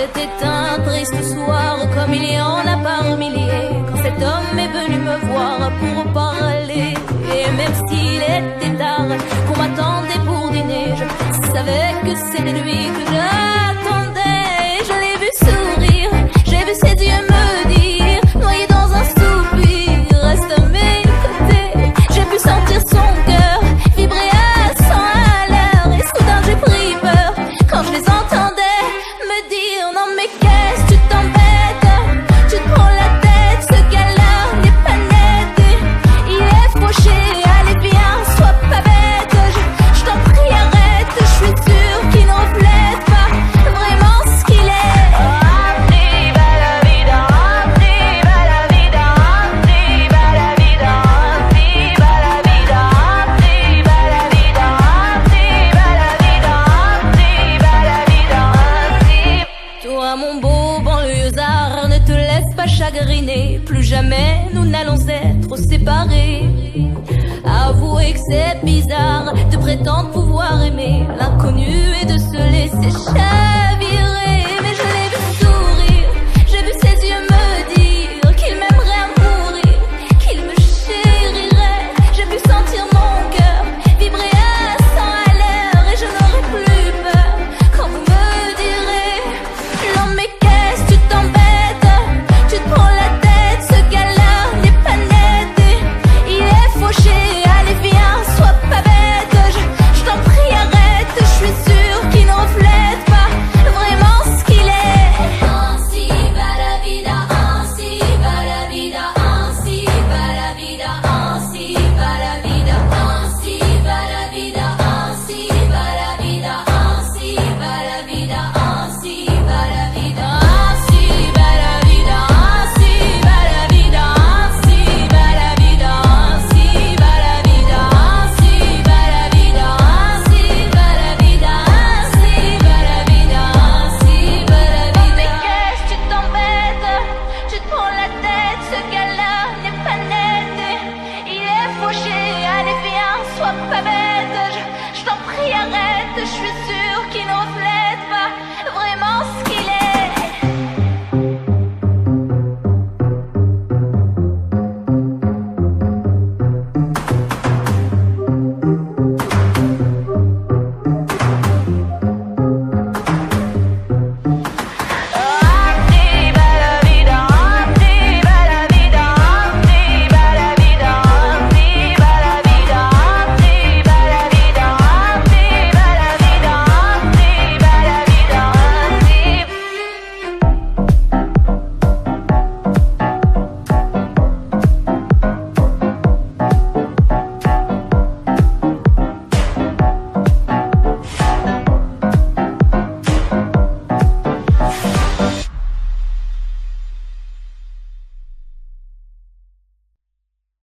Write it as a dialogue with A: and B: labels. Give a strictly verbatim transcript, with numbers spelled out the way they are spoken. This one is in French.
A: C'était un triste soir, comme il y en a par milliers, quand cet homme est venu me voir pour parler. Et même s'il était tard, qu'on m'attendait pour dîner, je savais que c'était lui que j'attendais. Je l'ai vu sourire, j'ai vu ses yeux me dire, noyé dans un soupir, reste à mes côtés. J'ai pu sentir son cœur vibrer à cent à l'heure, et soudain j'ai pris peur quand je les entendais me dire: non mais qu'est-ce que tu t'embêtes, tu te prends la tête, ce gars-là n'est pas net, il est fauché, allez viens, sois pas bête, je, je t'en prie arrête, je suis sûre qu'il ne reflète pas vraiment ce qu'il est. Arriva la vida, arriva la vida, arriva la vida, arriva la vida, arriva la vida, arriva la vida, arriva la vida, arriva. Toi mon beau banlieusard, ne te laisse pas chagriner, plus jamais nous n'allons être séparés. Avouez que c'est bizarre de prétendre pouvoir aimer l'inconnu et de se laisser chavirer.